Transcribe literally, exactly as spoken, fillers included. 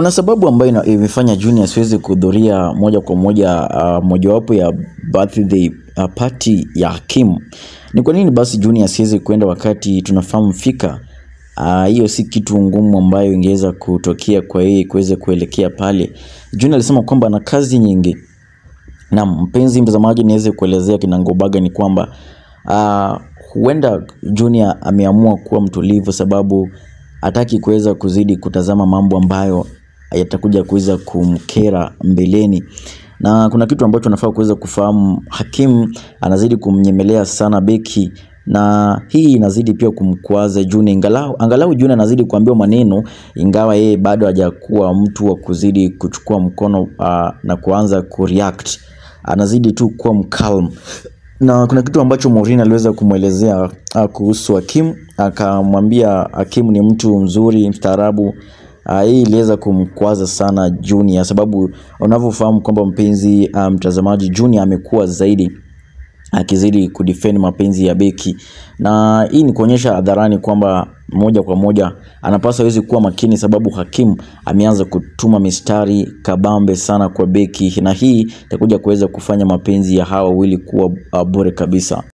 Kuna sababu ambayo imefanya Junior siwezi kuhudhuria moja kwa moja uh, mojawapo ya birthday uh, party ya Hakim. Ni kwa nini basi Junior siwezi kwenda wakati tunafahamu fika hiyo uh, si kitu ngumu ambayo ingeweza kutokea kwa yeye kuweza kuelekea pale. Junior alisema kwamba ana kazi nyingi. Na mpenzi mtazamaji, niweze kuelezea kinangobaga ni kwamba uh, huenda Junior ameamua kuwa mtulivu sababu hataki kuweza kuzidi kutazama mambo ambayo yatakuja kuweza kumkera mbeleni. Na kuna kitu ambacho nafaa kuweza kufahamu, Hakim anazidi kumnyemelea sana beki, na hii inazidi pia kumkwaza Junior. Angalau angalau Junior anazidi kuambiwa maneno, ingawa yeye bado hajakuwa mtu wa kuzidi kuchukua mkono uh, na kuanza kureact. Anazidi tu kuwa mcalm. Na kuna kitu ambacho Mourinho aliweza kumuelezea uh, kuhusu Hakim. Akamwambia Hakim ni mtu mzuri, mstaarabu. Uh, hii iliweza kumkwaza sana Junior sababu unavyofahamu kwamba mpenzi mtazamaji, um, Junior amekuwa zaidi akizidi kudefend mapenzi ya beki, na hii ni kuonyesha hadharani kwamba moja kwa moja anapaswa hawezi kuwa makini sababu Hakim ameanza kutuma mistari kabambe sana kwa beki, na hii itakuja kuweza kufanya mapenzi ya hawa wawili kuwa uh, bure kabisa.